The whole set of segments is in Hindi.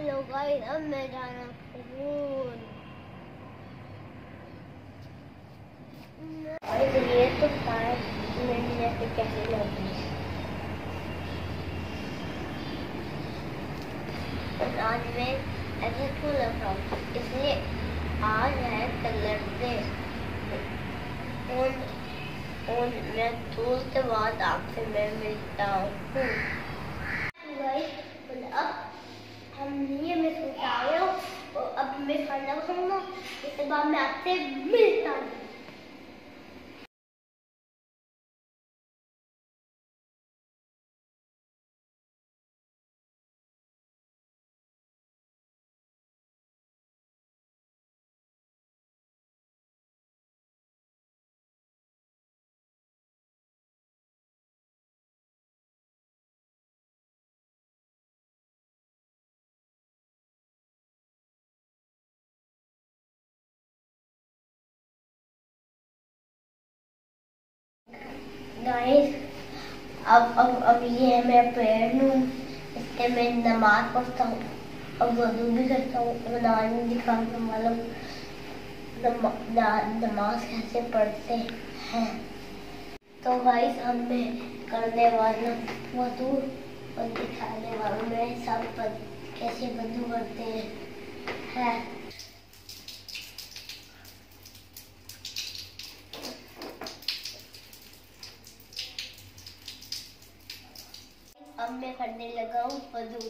हेलो गाइस, अब मैं जाना फोन और ये तो 5 मिनट जैसे कैसे लगी। और आज मैं ऐसे क्यों लग रहा हूँ, इसलिए आज है कलर डे और मैं थोड़ी देर बाद आपसे मैं मिलता हूँ। अब हम ये मैं सोचा रहे हो और अब मैं खाना खाऊंगा, इसके बाद मैं आपसे मिलता हूँ। गाइस, अब ये है मैं प्रेयर रूम, इसके मैं नमाज पढ़ता हूँ और वज़ू भी करता हूँ और नानी दिखाने वाला नमाज कैसे पढ़ते हैं। तो गाइस, अब मैं करने वाला वज़ू और दिखाने वाला मैं सब कैसे वज़ू करते हैं। अब मैं करने लगा हूँ वज़ू।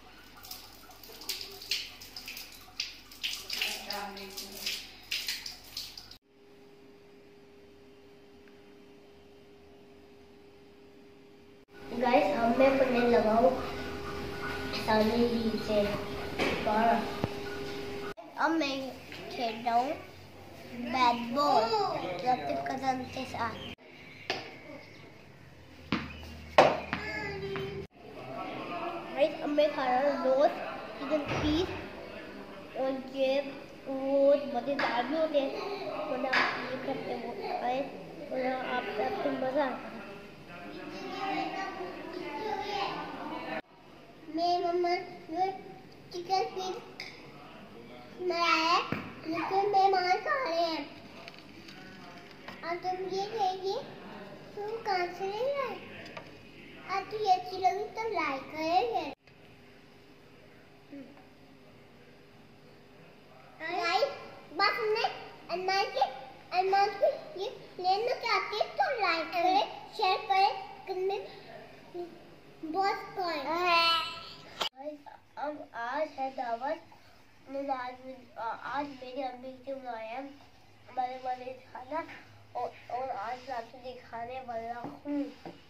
गाइस, अब मैं पढ़ने लगा हूँ सामने ही से 12। अब मैं खेल रहा हूँ बैट बॉल अपने कदम के साथ। अब मैं खा रहा हूँ रोज चिकन पीस और ये रोज मज़ेदार भी होते हैं और आप ये करते हो खाए और आपको मज़ा आता है। मेरी मम्मा ये चिकन पीस बनाया लेकिन मेहमान खा रहे हैं और तुम ये कहेगी तुम कहाँ से नहीं लाए, और तुझे अच्छी लगी तो लाइक करेंगे। बस मैं अरमान को ये लेना चाहती है तो लाइक करें, शेयर करें, कमेंट बहुत करें। अब आज है दावत। आज मेरी अम्मी से बनाया बड़े खाना और आज आपको दिखाने वाला हूँ।